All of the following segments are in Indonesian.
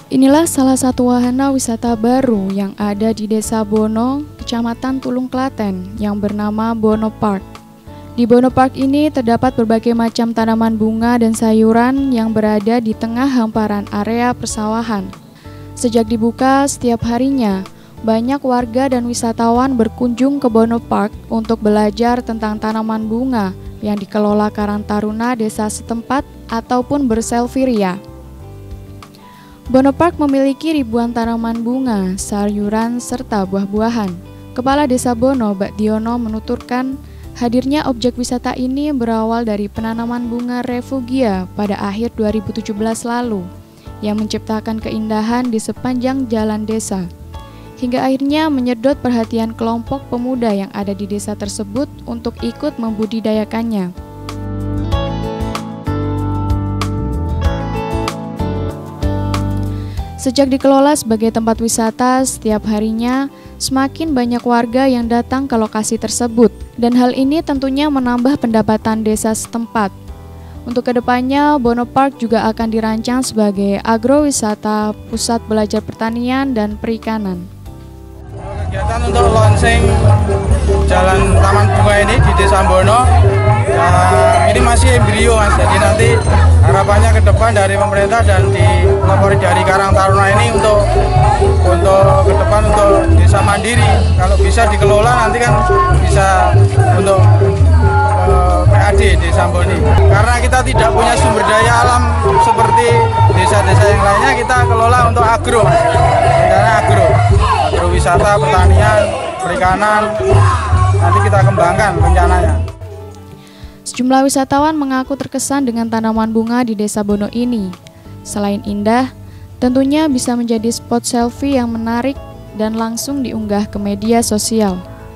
Inilah salah satu wahana wisata baru yang ada di Desa Bono, Kecamatan Tulung Klaten, yang bernama Bono Park. Di Bono Park ini terdapat berbagai macam tanaman bunga dan sayuran yang berada di tengah hamparan area persawahan. Sejak dibuka setiap harinya, banyak warga dan wisatawan berkunjung ke Bono Park untuk belajar tentang tanaman bunga yang dikelola Karang Taruna desa setempat ataupun berselfie ria. Bono Park memiliki ribuan tanaman bunga, sayuran, serta buah-buahan. Kepala Desa Bono, Bak Diono, menuturkan hadirnya objek wisata ini berawal dari penanaman bunga refugia pada akhir 2017 lalu yang menciptakan keindahan di sepanjang jalan desa. Hingga akhirnya menyedot perhatian kelompok pemuda yang ada di desa tersebut untuk ikut membudidayakannya. Sejak dikelola sebagai tempat wisata, setiap harinya semakin banyak warga yang datang ke lokasi tersebut, dan hal ini tentunya menambah pendapatan desa setempat. Untuk kedepannya, Bono Park juga akan dirancang sebagai agrowisata, pusat belajar pertanian dan perikanan. Kegiatan untuk launching jalan Taman Bunga ini di Desa Bono, ini masih embrio Mas, jadi nanti harapannya ke depan dari pemerintah dan dipelopori dari Karang Taruna ini untuk ke depan untuk desa mandiri. Kalau bisa dikelola nanti kan bisa untuk PAD Desa Boni. Karena kita tidak punya sumber daya alam seperti desa-desa yang lainnya, kita kelola untuk agro, karena agrowisata, pertanian, perikanan, nanti kita kembangkan rencananya. Sejumlah wisatawan mengaku terkesan dengan tanaman bunga di Desa Bono ini. Selain indah, tentunya bisa menjadi spot selfie yang menarik dan langsung diunggah ke media sosial.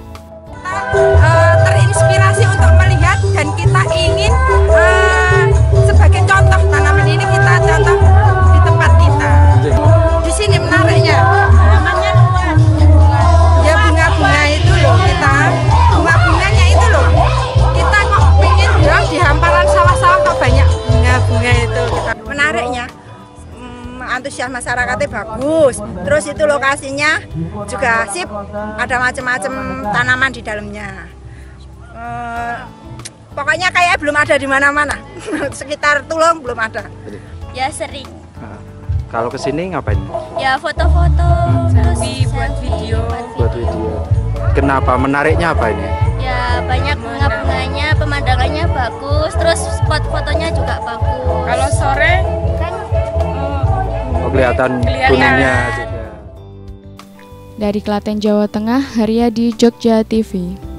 Terinspirasi untuk melihat dan kita ingin sebagai contoh tanaman ini kita contoh di tempat kita. Di sini menariknya. Ya bunga-bunga itu loh, bunga-bunganya itu loh. Kita kok pengen dong di hamparan sawah-sawah kok banyak bunga-bunga itu. Menariknya, antusias masyarakatnya bagus. Terus itu lokasinya juga sip, ada macam-macam tanaman di dalamnya. Pokoknya kayak belum ada di mana-mana. Sekitar Tulung belum ada. Ya sering. Kalau kesini ngapain? Ya foto-foto, terus buat video. Buat video. Kenapa? Menariknya apa ini? Ya banyak bunga-bunganya, pemandangannya bagus, terus spot fotonya juga bagus. Kalau sore kan kelihatan kuningnya juga. Dari Klaten, Jawa Tengah, Haryadi, Jogja TV.